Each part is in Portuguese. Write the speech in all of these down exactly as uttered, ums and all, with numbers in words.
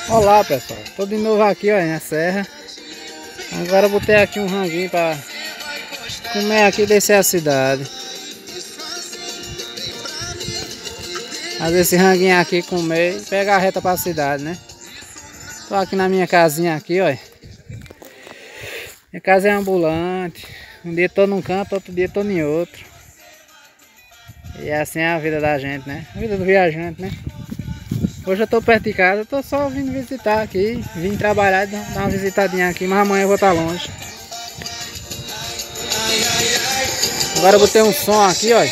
Olá pessoal, tô de novo aqui ó, na serra. Agora eu botei aqui um ranguinho para comer aqui e descer a cidade. Fazer esse ranguinho aqui, comer e pegar a reta para a cidade, né? Tô aqui na minha casinha aqui, ó. Minha casa é ambulante. Um dia tô num canto, outro dia tô em outro. E assim é a vida da gente, né? A vida do viajante, né? Hoje eu tô perto de casa, eu tô só vindo visitar aqui. Vim trabalhar e dar uma visitadinha aqui, mas amanhã eu vou estar longe. Agora eu botei um som aqui, ó.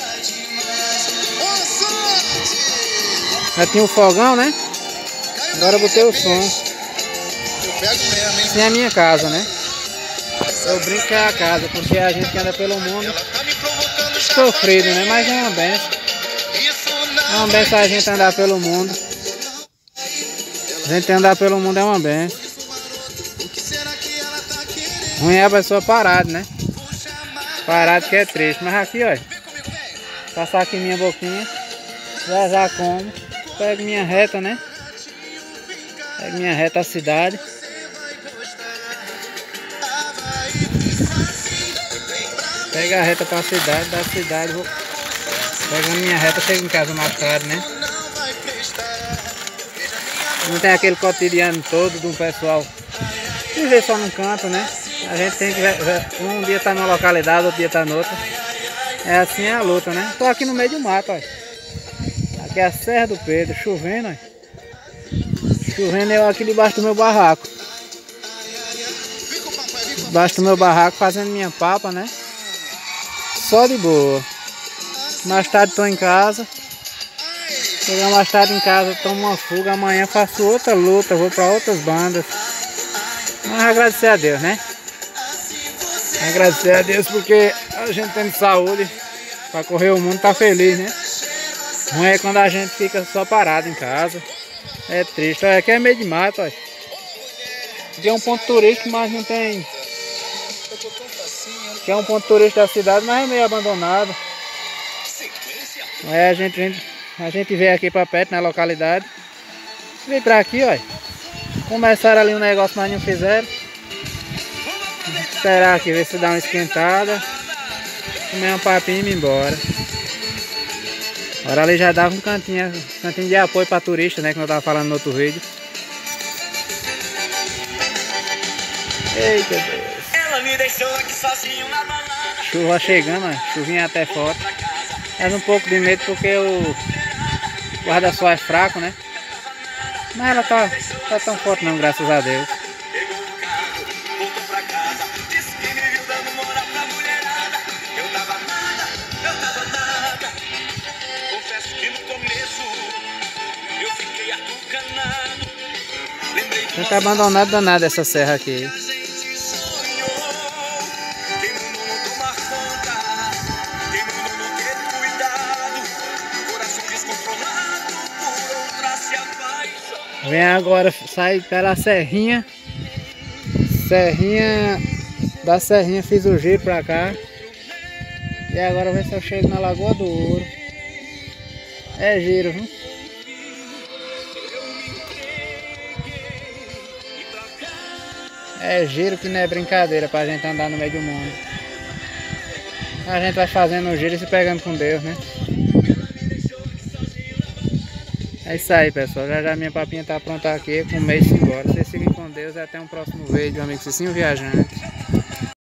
Já tinha um fogão, né? Agora eu botei o som. Assim é a minha casa, né? Eu brinco que é a casa, porque a gente que anda pelo mundo sofrido, né? Mas é uma benção. É uma benção a gente andar pelo mundo. A gente andar pelo mundo é uma benção. Ruim é a pessoa parada, né? Parado que é triste. Mas aqui, ó. Passar aqui minha boquinha. Já já como. Pego minha reta, né? Pego minha reta à cidade. Pega a reta pra cidade, da cidade vou pegando minha reta, chego em casa mais tarde, né? Não tem aquele cotidiano todo de um pessoal viver só num canto, né? A gente tem que um dia tá numa localidade, outro dia tá noutra. É assim é a luta, né? Tô aqui no meio do mato, ó. Aqui é a Serra do Pedro, chovendo, ó. Chovendo eu aqui debaixo do meu barraco. Debaixo do meu barraco fazendo minha papa, né? Só de boa. Mais tarde tô em casa. Chegar mais tarde em casa, tomo uma fuga. Amanhã faço outra luta, vou para outras bandas. Mas agradecer a Deus, né? Agradecer a Deus porque a gente tem saúde para correr o mundo, tá feliz, né? Não é quando a gente fica só parado em casa. É triste. Olha, aqui é meio de mato, olha. Aqui é um ponto turístico, mas não tem. Que é um ponto turístico da cidade, mas é meio abandonado. Aí a gente vem, a gente veio aqui para perto, na localidade. Vem pra aqui, ó. Começaram ali um negócio, mas não fizeram. Esperar aqui, ver se dá uma esquentada. Comer um papinho e ir embora. Agora ali já dava um cantinho, cantinho de apoio para turista, né? Que eu tava falando no outro vídeo. Eita Deus. Me deixou aqui sozinho na balada. Chuva chegando, ó. Chuvinha até forte. Faz um pouco de medo porque o guarda-sol é fraco, né? Mas ela tá, tá tão forte não, graças a Deus. Pegou o carro, voltou pra casa. Disse que me viu dando moral pra mulherada. Eu tava nada, eu tava nada. Confesso que no começo eu fiquei atucanado. Lembrei que Tá abandonado danado essa serra aqui. Vem agora, sai pela serrinha. Serrinha. Da serrinha fiz o giro pra cá. E agora ver se eu chego na Lagoa do Ouro. É giro, viu? É giro que não é brincadeira pra gente andar no meio do mundo. A gente vai fazendo o giro e se pegando com Deus, né? É isso aí, pessoal. Já já minha papinha tá pronta aqui. Com um mês embora. Vocês fiquem com Deus e até um próximo vídeo, amigo Cicinho Viajante.